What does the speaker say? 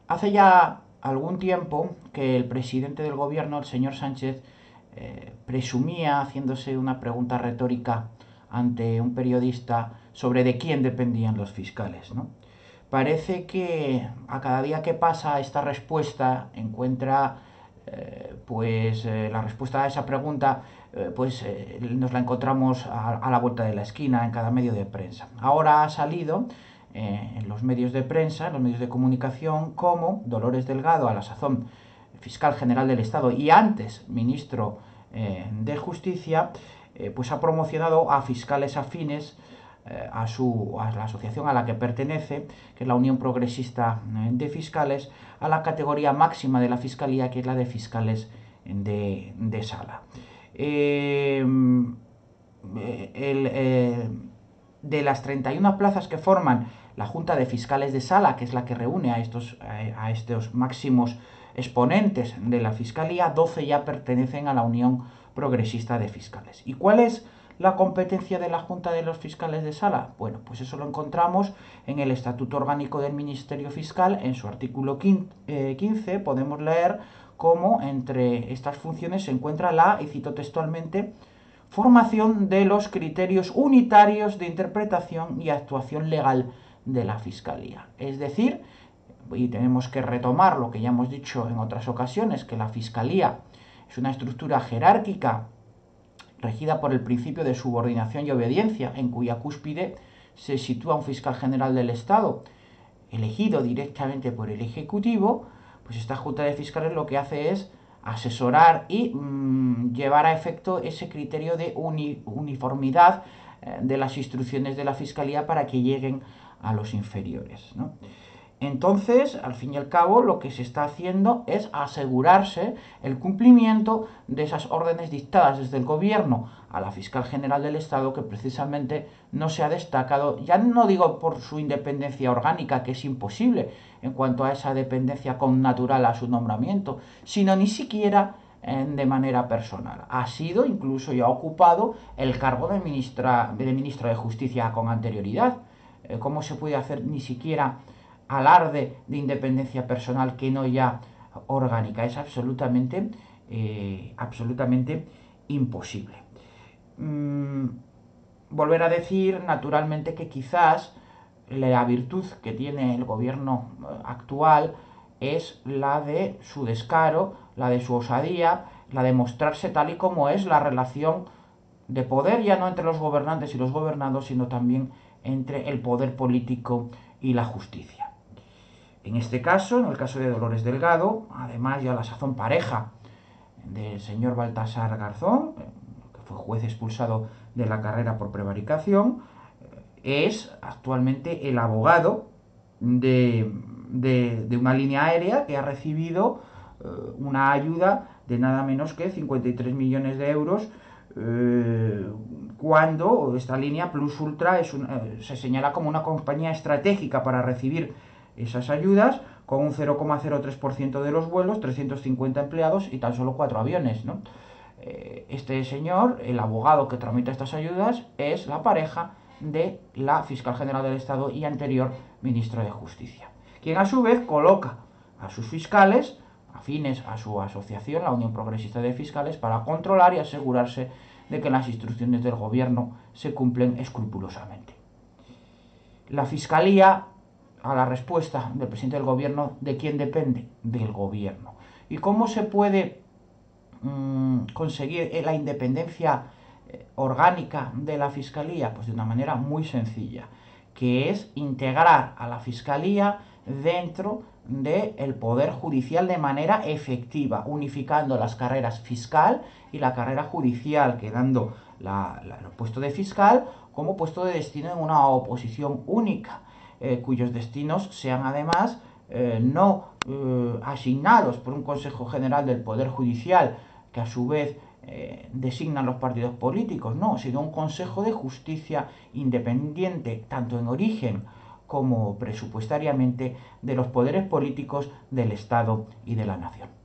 Hace ya algún tiempo que el presidente del gobierno, el señor Sánchez, presumía, haciéndose una pregunta retórica ante un periodista sobre de quién dependían los fiscales, ¿no? Parece que a cada día que pasa esta respuesta encuentra la respuesta a esa pregunta nos la encontramos a la vuelta de la esquina en cada medio de prensa. Ahora ha salido en los medios de prensa, en los medios de comunicación, como Dolores Delgado, a la sazón fiscal general del Estado y antes ministro de Justicia, pues ha promocionado a fiscales afines a la asociación a la que pertenece, que es la Unión Progresista de Fiscales, a la categoría máxima de la Fiscalía, que es la de fiscales de sala. De las 31 plazas que forman la Junta de Fiscales de Sala, que es la que reúne a estos máximos exponentes de la Fiscalía, 12 ya pertenecen a la Unión Progresista de Fiscales. ¿Y cuál es la competencia de la Junta de los Fiscales de Sala? Bueno, pues eso lo encontramos en el Estatuto Orgánico del Ministerio Fiscal. En su artículo 15 podemos leer cómo entre estas funciones se encuentra y cito textualmente, formación de los criterios unitarios de interpretación y actuación legal de la Fiscalía. Es decir, y tenemos que retomar lo que ya hemos dicho en otras ocasiones, que la Fiscalía es una estructura jerárquica regida por el principio de subordinación y obediencia, en cuya cúspide se sitúa un fiscal general del Estado, elegido directamente por el Ejecutivo. Pues esta Junta de Fiscales lo que hace es asesorar y llevar a efecto ese criterio de uniformidad de las instrucciones de la Fiscalía para que lleguen a los inferiores, ¿no? Entonces, al fin y al cabo, lo que se está haciendo es asegurarse el cumplimiento de esas órdenes dictadas desde el gobierno a la fiscal general del Estado, que precisamente no se ha destacado, ya no digo por su independencia orgánica, que es imposible en cuanto a esa dependencia connatural a su nombramiento, sino ni siquiera de manera personal. Ha sido, incluso ya ha ocupado, el cargo de ministra de Justicia con anterioridad. ¿Cómo se puede hacer ni siquiera alarde de independencia personal que no ya orgánica? Es absolutamente imposible. Volver a decir, naturalmente, que quizás la virtud que tiene el gobierno actual es la de su descaro, la de su osadía, la de mostrarse tal y como es la relación de poder, ya no entre los gobernantes y los gobernados, sino también entre el poder político y la justicia. En este caso, en el caso de Dolores Delgado, además ya la sazón pareja del señor Baltasar Garzón, que fue juez expulsado de la carrera por prevaricación, es actualmente el abogado de una línea aérea que ha recibido una ayuda de nada menos que 53 millones de euros, cuando esta línea Plus Ultra se señala como una compañía estratégica para recibir esas ayudas, con un 0,03% de los vuelos, 350 empleados y tan solo 4 aviones, ¿no? Este señor, el abogado que tramita estas ayudas, es la pareja de la fiscal general del Estado y anterior ministro de Justicia, quien a su vez coloca a sus fiscales afines a su asociación, la Unión Progresista de Fiscales, para controlar y asegurarse de que las instrucciones del gobierno se cumplen escrupulosamente. La Fiscalía, a la respuesta del presidente del gobierno, ¿de quién depende? Del gobierno. ¿Y cómo se puede conseguir la independencia orgánica de la Fiscalía? Pues de una manera muy sencilla, que es integrar a la Fiscalía dentro del Poder Judicial de manera efectiva, unificando las carreras fiscal y la carrera judicial, quedando el puesto de fiscal como puesto de destino en una oposición única, cuyos destinos sean además no asignados por un Consejo General del Poder Judicial, que a su vez designan los partidos políticos, no, sino un Consejo de Justicia independiente, tanto en origen como presupuestariamente, de los poderes políticos del Estado y de la Nación.